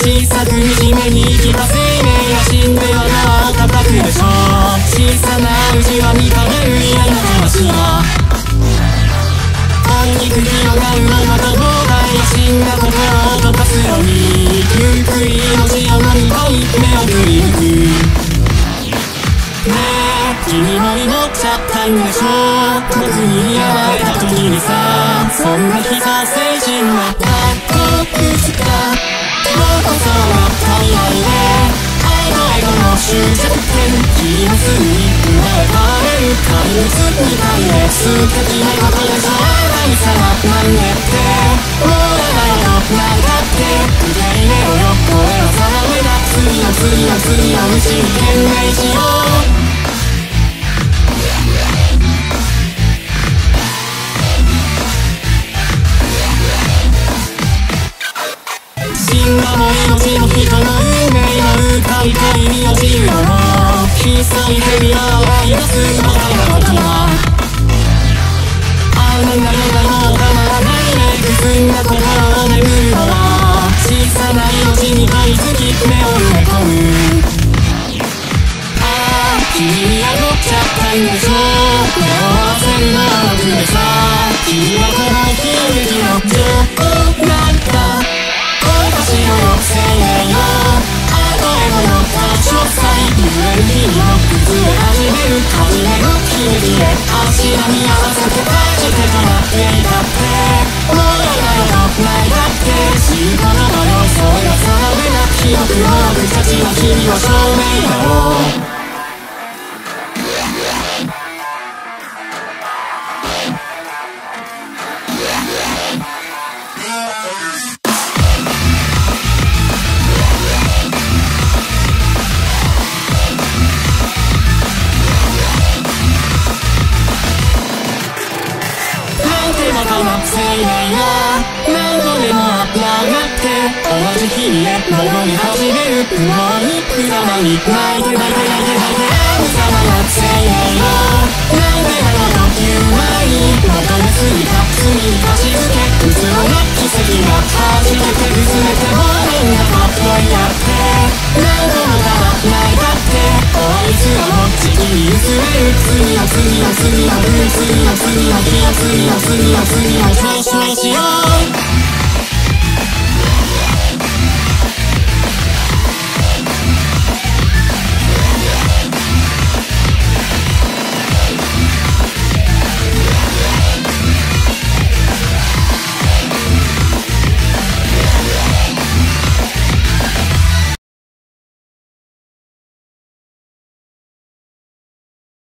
小さく惨めに生きた生命が死んでは縄を叩くでしょう。小さな内輪に陰る嫌な話が大きく広がるのまた膨大な死んだ心を溶かすようにゆっくり命を飲み込み目を振り向くねえ君も祈っちゃったんでしょ僕に会われた時にさそんな日さ精神はたっとくつか今日こそは足りないね愛とエゴの終着点君もすぐに生まれ変われる怪物みたいで素敵なことでしょ神様なんでってもうだよなんだって受け入れろよこれは定めだ次の次の次のうちに懸命しよう死んだも命の人の運命の歌いたい身を自由のひっそり蛇を追い出すみたいなことはあんな夜がもうたまらないねくすんだ心を眠るのは小さな命に噛みつき目を埋め込むああ君に宿っちゃったんでしょ目を合わせるのは僕でさ君はこの悲劇の女王なんだしろよ生命よあとエゴの多少さ揺れる日々を崩れ始める初めの悲劇で足並み合わせて感じてとなっていたってもうやだよと泣いたって知ることのよそれが定めな記憶の僕たちは君の証明だろう生命は何度でも上がって同じ日へ戻り始める不毛にくだまに泣いて泣いて泣いて泣いて無様な生命をなんでだろうという前に求めすぎた罪に貸し付けうつろな奇跡が弾けてうずめてもみんなかっこいいやって何度もただ泣いたって終わりすらも時期に薄れる次の次の次の次の次の日の次の次の次のそうしよう